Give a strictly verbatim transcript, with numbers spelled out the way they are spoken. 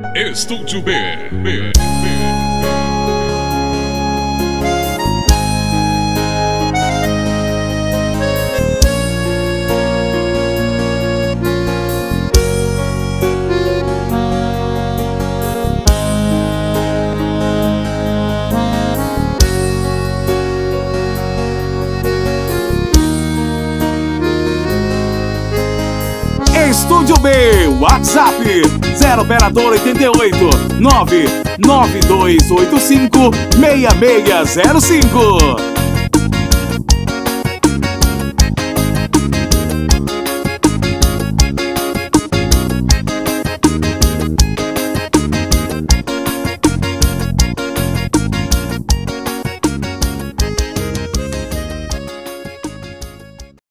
Estúdio B. B, B. Estúdio B, WhatsApp zero operador oitenta e oito, nove nove dois oito cinco, seis seis zero cinco.